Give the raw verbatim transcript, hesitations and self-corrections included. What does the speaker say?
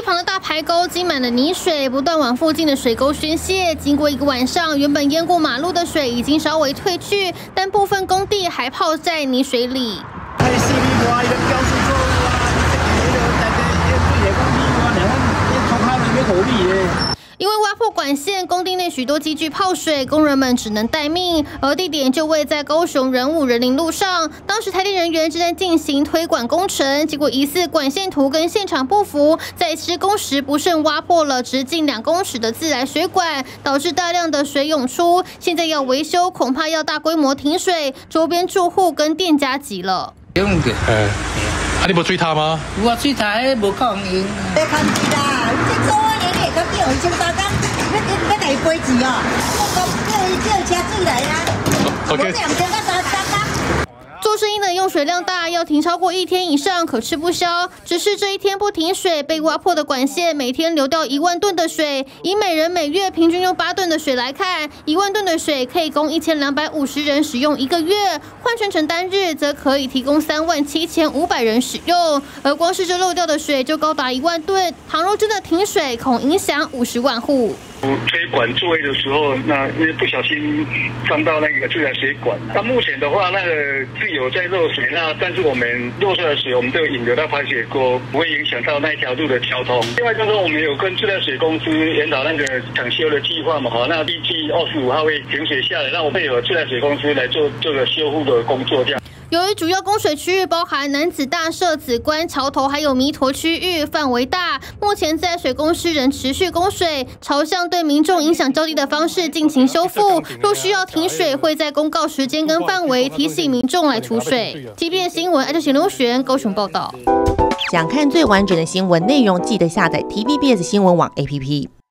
旁的大排沟积满了泥水，不断往附近的水沟宣泄。经过一个晚上，原本淹过马路的水已经稍微退去，但部分工地还泡在泥水里。 因为挖破管线，工地内许多机具泡水，工人们只能待命。而地点就位在高雄仁武人林路上。当时台电人员正在进行推管工程，结果疑似管线图跟现场不符，在施工时不慎挖破了直径两公尺的自来水管，导致大量的水涌出。现在要维修，恐怕要大规模停水，周边住户跟店家急了。 用嘅， 哎，啊你无水塔吗？ 有啊，水塔迄无够用。 你看住啦，你做啊年年都叫一千三工，你你你来杯钱哦，我讲叫叫车水来啊，我两千个三三工。 做生意的用水量大，要停超过一天以上，可吃不消。只是这一天不停水，被挖破的管线每天流掉一万吨的水。以每人每月平均用八吨的水来看，一万吨的水可以供一千两百五十人使用一个月，换算成单日，则可以提供三万七千五百人使用。而光是这漏掉的水就高达一万吨，倘若真的停水，恐影响五十万户。 推管作业的时候，那因为不小心撞到那个自来水管。那目前的话，那个是有在漏水，那但是我们漏出来的水，我们都有引流到排水沟，不会影响到那一条路的交通。另外就是说，我们有跟自来水公司研讨那个抢修的计划嘛，哈，那预计二十五号会停水下来，那我们有自来水公司来做这个修复的工作，这样。 由于主要供水区域包含楠梓大社、梓官、桥头，还有弥陀区域，范围大。目前自来水公司仍持续供水，朝向对民众影响较低的方式进行修复。若需要停水，会在公告时间跟范围提醒民众来储水。即便新闻，爱就行刘璇高雄报道。 想看最完整的新闻内容，记得下载 T V B S 新闻网 A P P。